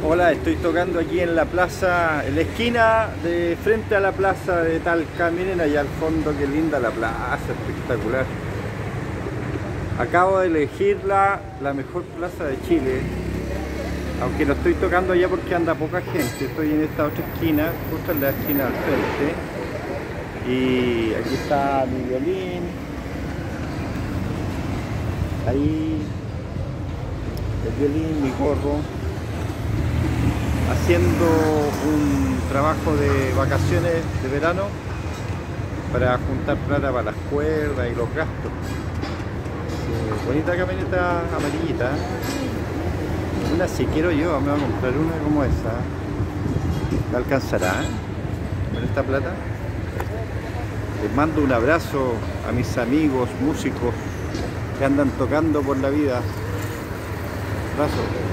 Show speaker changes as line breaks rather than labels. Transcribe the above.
Hola, estoy tocando aquí en la plaza, en la esquina de frente a la plaza de Talca. Miren allá al fondo, qué linda la plaza, espectacular. Acabo de elegir la mejor plaza de Chile, aunque lo estoy tocando allá porque anda poca gente. Estoy en esta otra esquina, justo en la esquina al frente. Y aquí está mi violín. Ahí el violín, mi gorro. Haciendo un trabajo de vacaciones de verano para juntar plata para las cuerdas y los gastos. Bonita camioneta amarillita. Una si quiero yo, me voy a comprar una como esa. ¿Me alcanzará con esta plata? Les mando un abrazo a mis amigos músicos que andan tocando por la vida. Abrazo.